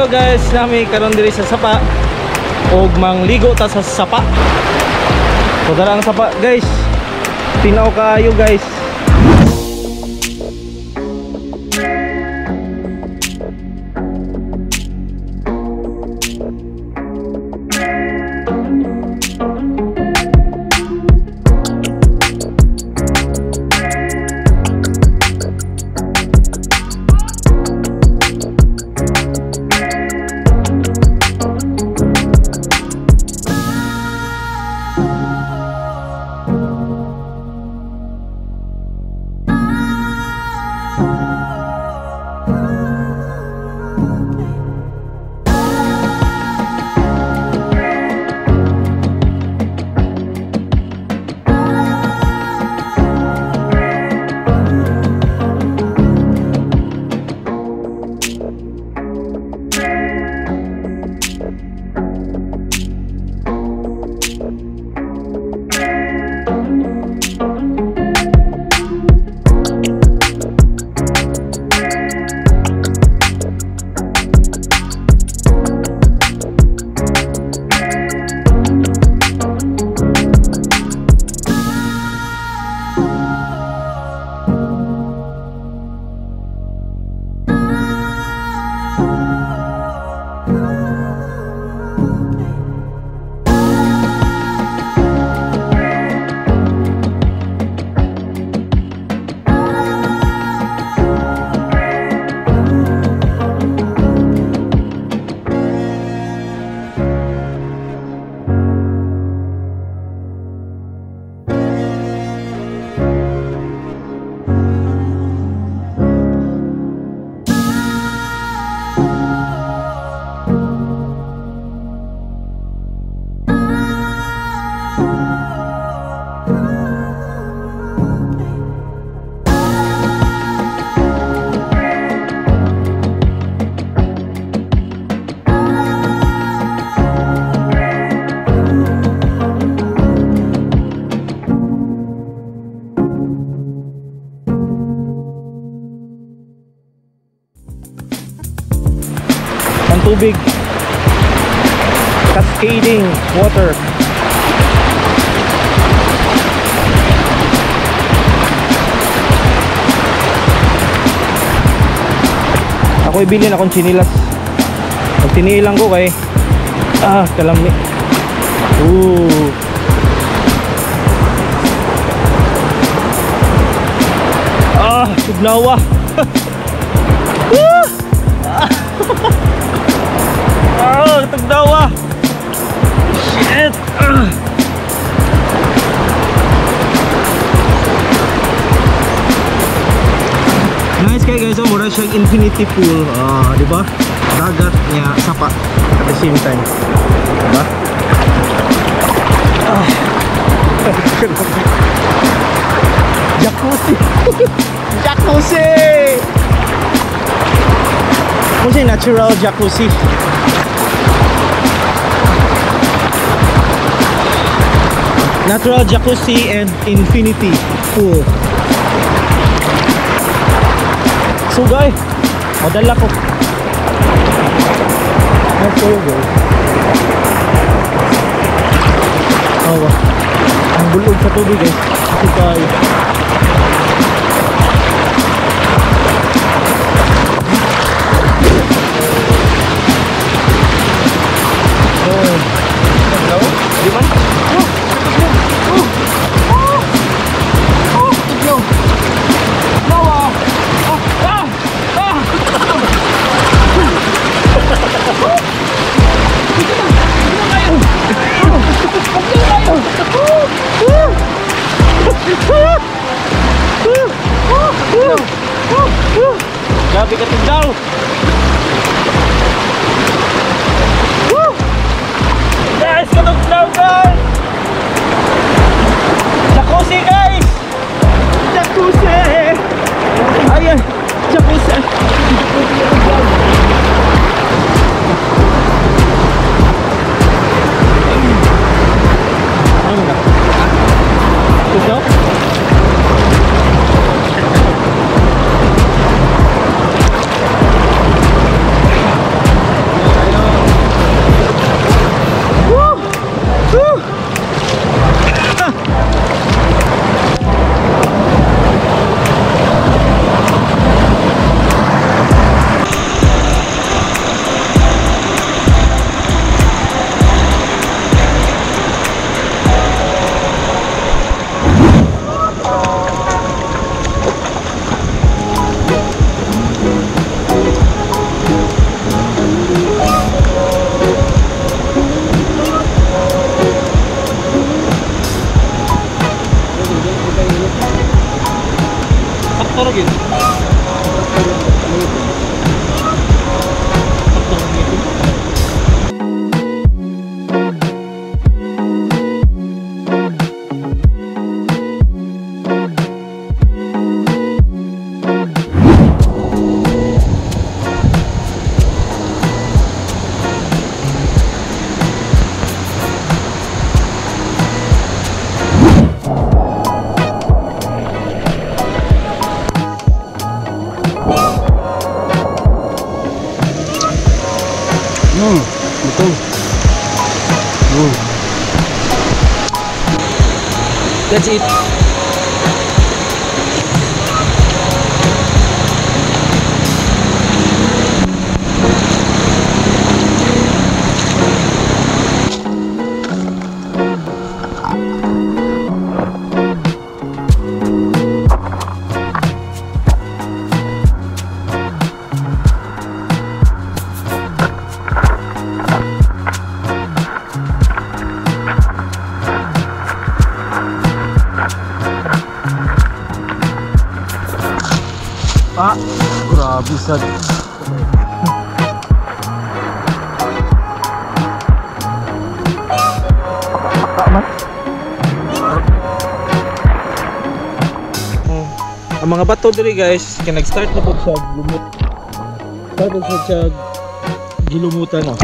Hello guys, nami karon diri sa sapa og mangligo ta sa sapa. So dara ang sapa guys. Tinaw kaayo guys. Tubig, cascading water. Ako ibilin akong chinilas. Magtinilang ko kay kalami. Sugnawa. Tagdawa. Shit. Nice kayo guys, mura siyang infinity pool. Di ba? Dagat niya sapa at the same time. Di ba? Jacuzzi. Jacuzzi. What's a natural jacuzzi? Natural jacuzzi and infinity pool. So guys, madala ko. Let's go guys. Ang bulog sa tubig guys. So guys. Grabe ka tindaw. Guys, katugnaw guys. Jacuzzi guys. Jacuzzi. Ayan, jacuzzi. That's it. Ah, grabe sad. Ang mga bato diri guys, kaya nag-start na po siya lumut. Start na siya gilumutan na.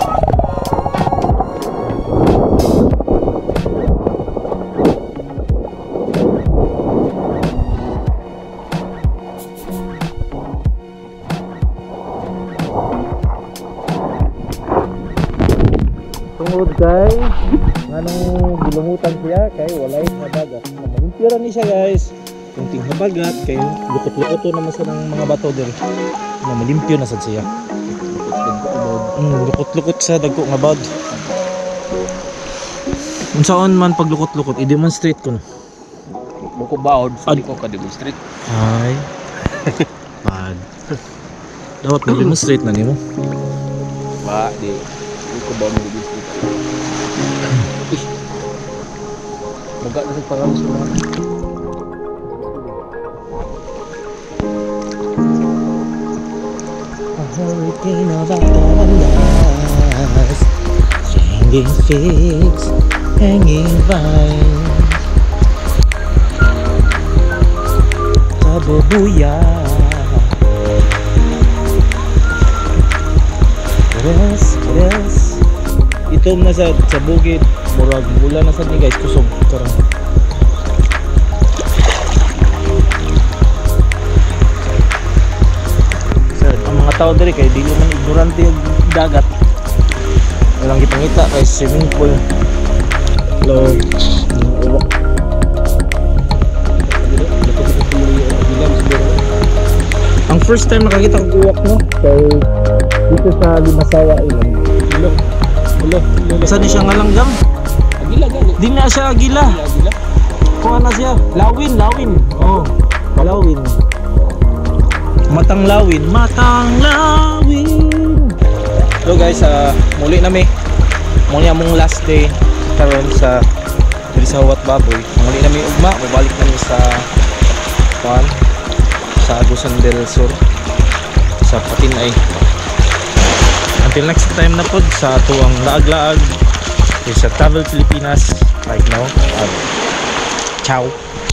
Tungod kay nganong gilumutan siya kay walay nabagat. Malimpira ni siya guys. Kung ting nabagat kay lukot-lukoto naman sa ng mga bato diri. Na malimpyo na sad siya. Lukot-lukot sa dagko nga bad. Unsaon man pag lukot-lukot i-demonstrate ko na. Buko baod, hindi ko ka-demonstrate. Ay. Bad. Dapat mag-demonstrate na nimo. Ba, di. Buko baod mag-demonstrate. Baga na sa parang sa mga. A hurricane of outlaws, hanging figs, hanging vine, tabobuya, res, itom na sa bukid, murag mula na sa ni guys, kusog karang. Tao diri kay dili man ignorante og dagat. Walang gipangita kay swimming pool. Hello. Ang first time nakakita ko uwak no kay dito sa Limasawa ilang. Hello. Saan ni siya ngalanggang? Agila gani. Di na siya agila. Kuha na siya. Lawin. Oh, lawin. Matang lawin. Hello guys, muli nami. Muli among last day karon sa diri sa Huwat Baboy. Muli nami ugma, mabalik nami sa Agusan del Sur sa Patinay. Until next time na pod sa tuwang laag-laag sa Travel Pilipinas right now. Ciao.